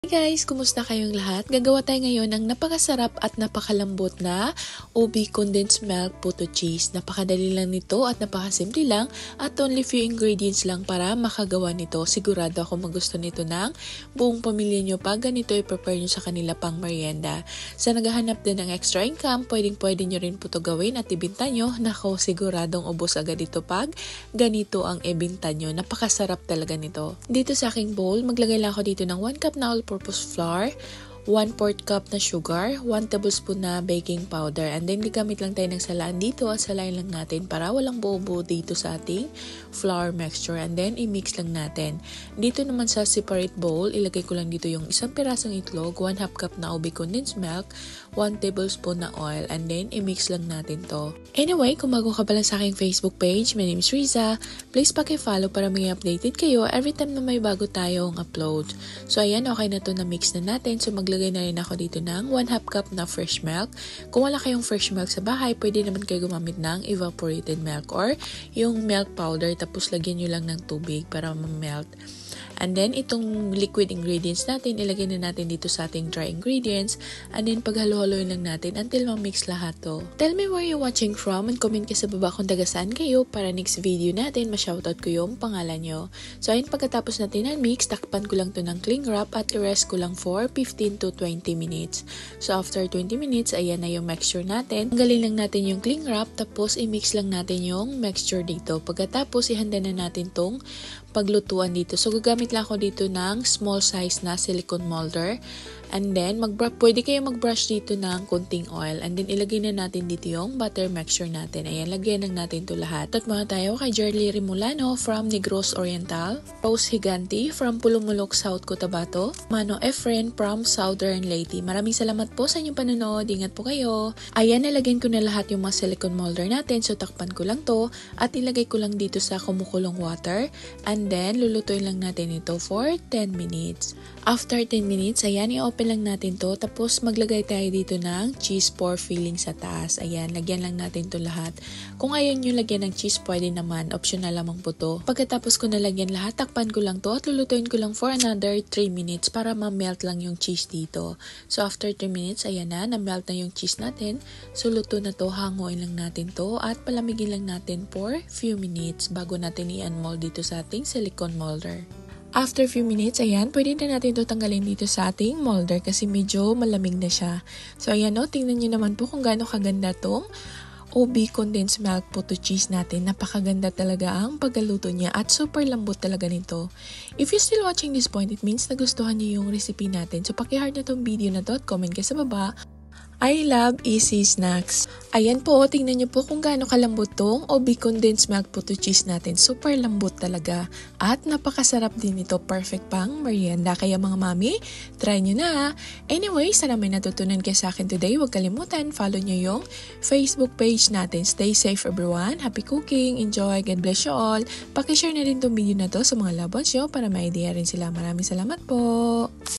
Hey guys, kumusta kayong lahat? Gagawa tayo ngayon ng napakasarap at napakalambot na ubi condensed milk puto cheese. Napakadali lang nito at napakasimple lang at only few ingredients lang para makagawa nito. Sigurado ako magusto nito ng buong pamilya nyo pag ganito i-prepare nyo sa kanila pang merienda. Sa naghahanap din ng extra income, pwede nyo rin po ito gawin at ibinta nyo. Nako, siguradong ubos agad ito pag ganito ang ibinta nyo. Napakasarap talaga nito. Dito sa aking bowl, maglagay lang ako dito ng 1 cup na all-purpose flour, 1/4 cup na sugar, 1 tablespoon na baking powder, and then gagamit lang tayo ng salaan dito at salain lang natin para walang buo-buo dito sa ating flour mixture, and then i-mix lang natin. Dito naman sa separate bowl, ilagay ko lang dito yung isang pirasong itlog, 1/2 cup na ubi condensed milk, 1 tablespoon na oil, and then i-mix lang natin to. Anyway, kung bago ka pala sa aking Facebook page, my name is Riza. Please paki-follow para may updated kayo every time na may bago tayong upload. So ayan, okay na to na mix na natin. So maglagay na rin ako dito ng 1/2 cup na fresh milk. Kung wala kayong fresh milk sa bahay, pwede naman kayo gumamit ng evaporated milk or yung milk powder tapos lagyan nyo lang ng tubig para ma-melt. And then, itong liquid ingredients natin, ilagay na natin dito sa ating dry ingredients. And then, paghalo-haloin lang natin until ma-mix lahat to. Tell me where you're watching from and comment ka sa baba kung taga saan kayo para next video natin, ma-shoutout ko yung pangalan nyo. So, ayun, pagkatapos natin ang mix, takpan ko lang to ng cling wrap at i-rest ko lang for 15 to 20 minutes. So, after 20 minutes, ayan na yung mixture natin. Tanggalin lang natin yung cling wrap, tapos i-mix lang natin yung mixture dito. Pagkatapos, ihanda na natin tong paglutuan dito. So, gagamit lang ako dito ng small size na silicone molder. And then, pwede kayo mag-brush dito ng kunting oil. And then, ilagay na natin dito yung butter mixture natin. Ayan, lagyan lang natin to lahat. At muna tayo kay Jerly Rimulano from Negros Oriental, Rose Higanti from Pulumulok, South Cotabato, Mano Efren from Southern Leyte. Maraming salamat po sa inyong panonood. Ingat po kayo. Ayan, nalagyan ko na lahat yung mga silicone molder natin. So, takpan ko lang to at ilagay ko lang dito sa kumukulong water. And then, lulutuin lang natin ito for 10 minutes. After 10 minutes, ayan, i-open lang natin to. Tapos, maglagay tayo dito ng cheese pour filling sa taas. Ayan, lagyan lang natin to lahat. Kung ayaw nyo lagyan ng cheese, pwede naman. Optional lamang po to. Pagkatapos ko nalagyan lahat, takpan ko lang to at lulutuin ko lang for another 3 minutes para ma-melt lang yung cheese dito. So, after 3 minutes, ayan na-melt na yung cheese natin. So, luto na to. Hanguin lang natin to at palamigin lang natin for few minutes bago natin i-unmold dito sa ating silicone molder. After few minutes, ayan, pwede na natin ito tanggalin dito sa ating molder kasi medyo malamig na siya. So, ayan o, tingnan nyo naman po kung gaano kaganda tong ubi condensed milk puto cheese natin. Napakaganda talaga ang pagkaluto niya at super lambot talaga nito. If you're still watching this point, it means nagustuhan niyo yung recipe natin. So, paki-heart na tong video na to at comment kayo sa baba. I love easy snacks. Ayan po, tingnan nyo po kung gaano kalambot tong ubi condensed milk puto cheese natin. Super lambot talaga. At napakasarap din ito. Perfect pang merienda. Kaya mga mami, try nyo na. Anyway, sana may natutunan kayo sa akin today. Huwag kalimutan, follow nyo yung Facebook page natin. Stay safe everyone. Happy cooking. Enjoy. God bless you all. Pakishare na rin tong video na to sa mga loved ones nyo para ma-idea rin sila. Maraming salamat po.